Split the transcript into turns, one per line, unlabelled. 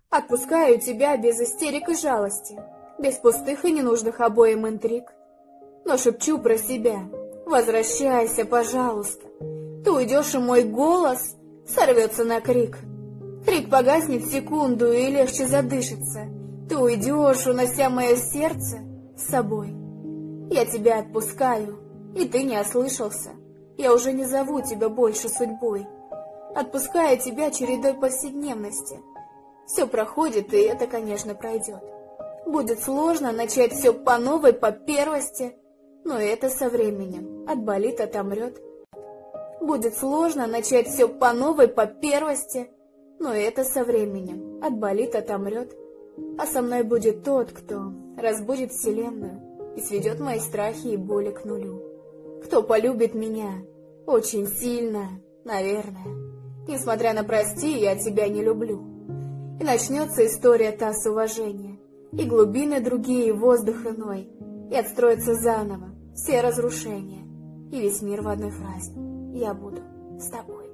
Отпускаю тебя без истерик и жалости, без пустых и ненужных обоим интриг. Но шепчу про себя: возвращайся, пожалуйста. Ты уйдешь, и мой голос сорвется на крик. Крик погаснет в секунду и легче задышится. Ты уйдешь, унося мое сердце с собой. Я тебя отпускаю, и ты не ослышался. Я уже не зову тебя больше судьбой. Отпускаю тебя чередой повседневности. Все проходит, и это, конечно, пройдет. Будет сложно начать все по новой, по первости, но это со временем отболит, отомрет. Будет сложно начать все по новой, по первости, но это со временем отболит, отомрет. А со мной будет тот, кто разбудит вселенную и сведет мои страхи и боли к нулю. Кто полюбит меня очень сильно, наверное. Несмотря на «прости, я тебя не люблю». И начнется история та с уважения, и глубины другие, и воздух иной, и отстроятся заново все разрушения, и весь мир в одной фразе: я буду с тобой.